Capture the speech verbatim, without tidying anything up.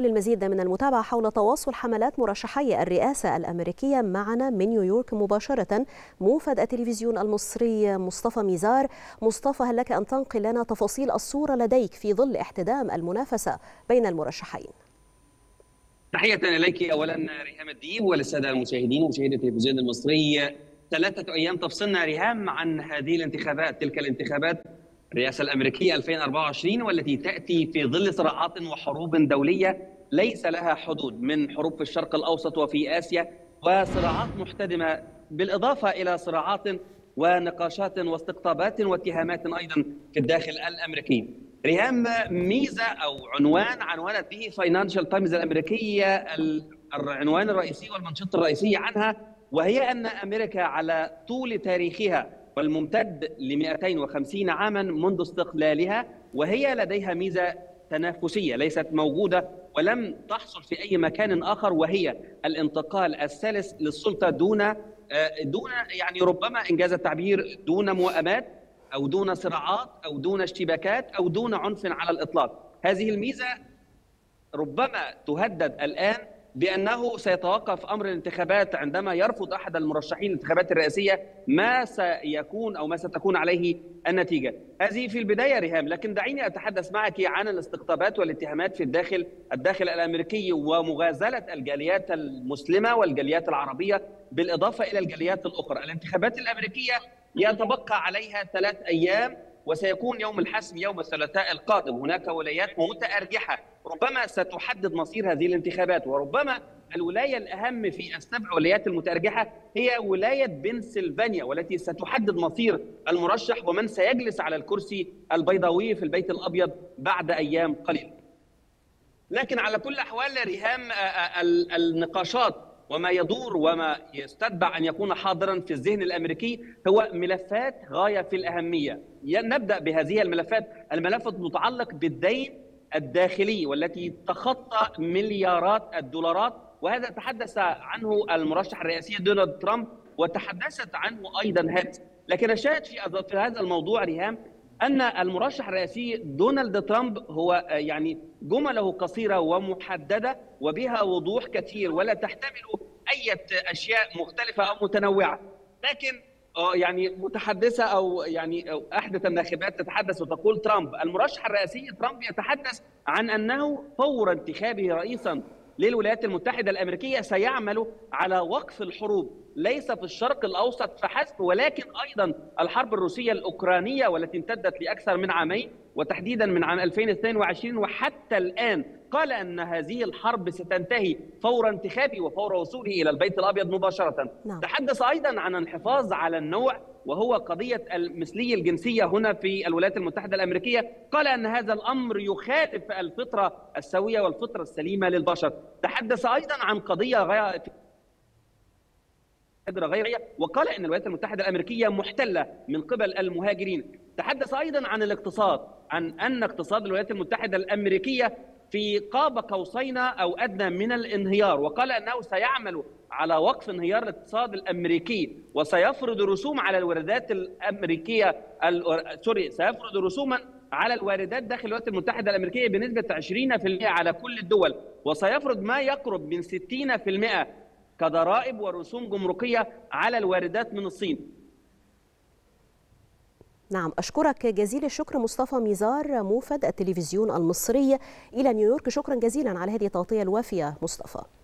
وللمزيد من المتابعة حول تواصل حملات مرشحي الرئاسة الأمريكية معنا من نيويورك مباشرة موفد التلفزيون المصري مصطفى ميزار. مصطفى، هل لك أن تنقل لنا تفاصيل الصورة لديك في ظل احتدام المنافسة بين المرشحين؟ تحية إليك أولا ريهام الديب وللسادة المشاهدين ومشاهدي التلفزيون المصري. ثلاثة أيام تفصلنا ريهام عن هذه الانتخابات، تلك الانتخابات الرئاسة الأمريكية ألفين وأربعة وعشرين، والتي تأتي في ظل صراعات وحروب دولية ليس لها حدود، من حروب في الشرق الأوسط وفي آسيا وصراعات محتدمة، بالإضافة إلى صراعات ونقاشات واستقطابات واتهامات أيضا في الداخل الأمريكي. ريهام، ميزة أو عنوان عنونت به فاينانشال تايمز الأمريكية العنوان الرئيسي والمنشط الرئيسي عنها، وهي أن أمريكا على طول تاريخها والممتد ل مئتين وخمسين عاما منذ استقلالها وهي لديها ميزة تنافسية ليست موجودة ولم تحصل في أي مكان آخر، وهي الانتقال السلس للسلطة دون دون يعني ربما إنجاز التعبير دون موائمات أو دون صراعات أو دون اشتباكات أو دون عنف على الإطلاق. هذه الميزة ربما تهدد الآن بأنه سيتوقف أمر الانتخابات عندما يرفض أحد المرشحين الانتخابات الرئاسية ما سيكون أو ما ستكون عليه النتيجة. هذه في البداية ريهام، لكن دعيني أتحدث معك عن الاستقطابات والاتهامات في الداخل الداخل الأمريكي ومغازلة الجاليات المسلمة والجاليات العربية بالإضافة إلى الجاليات الأخرى. الانتخابات الأمريكية يتبقى عليها ثلاث أيام وسيكون يوم الحسم يوم الثلاثاء القادم. هناك ولايات متأرجحة ربما ستحدد مصير هذه الانتخابات، وربما الولاية الأهم في السبع ولايات المتأرجحة هي ولاية بنسلفانيا، والتي ستحدد مصير المرشح ومن سيجلس على الكرسي البيضاوي في البيت الأبيض بعد أيام قليلة. لكن على كل الأحوال ريهام، النقاشات وما يدور وما يستتبع أن يكون حاضرا في الذهن الأمريكي هو ملفات غاية في الأهمية. نبدأ بهذه الملفات. الملف المتعلق بالدين الداخلي والتي تخطى مليارات الدولارات، وهذا تحدث عنه المرشح الرئاسي دونالد ترامب وتحدثت عنه أيضا هاريس. لكن الشاهد في هذا الموضوع ريهام أن المرشح الرئاسي دونالد ترامب هو يعني جمله قصيرة ومحددة وبها وضوح كثير ولا تحتمل أي أشياء مختلفة أو متنوعة، لكن يعني متحدثة أو يعني أو أحدث الناخبات تتحدث وتقول ترامب. المرشح الرئاسي ترامب يتحدث عن أنه فور انتخابه رئيسا للولايات المتحدة الأمريكية سيعمل على وقف الحروب ليس في الشرق الأوسط فحسب، ولكن أيضا الحرب الروسية الأوكرانية والتي امتدت لأكثر من عامين وتحديدا من عام ألفين واثنين وعشرين وحتى الآن. قال أن هذه الحرب ستنتهي فور انتخابه وفور وصوله إلى البيت الأبيض مباشرة. نعم. تحدث أيضا عن الحفاظ على النوع وهو قضية المثلية الجنسية هنا في الولايات المتحدة الأمريكية. قال أن هذا الأمر يخالف الفطرة السوية والفطرة السليمة للبشر. تحدث أيضا عن قضية غير غيرية وقال أن الولايات المتحدة الأمريكية محتلة من قبل المهاجرين. تحدث أيضا عن الاقتصاد، عن أن اقتصاد الولايات المتحدة الأمريكية في قاب قوسين أو أدنى من الانهيار، وقال أنه سيعمل على وقف انهيار الاقتصاد الأمريكي وسيفرض رسوم على الواردات الأمريكية سوري سيفرض رسوما على الواردات داخل الولايات المتحدة الأمريكية بنسبة عشرين بالمئة على كل الدول، وسيفرض ما يقرب من ستين بالمئة كضرائب ورسوم جمركية على الواردات من الصين. نعم، أشكرك جزيل الشكر مصطفى ميزار موفد التلفزيون المصري إلى نيويورك. شكرا جزيلا على هذه التغطية الوافية مصطفى.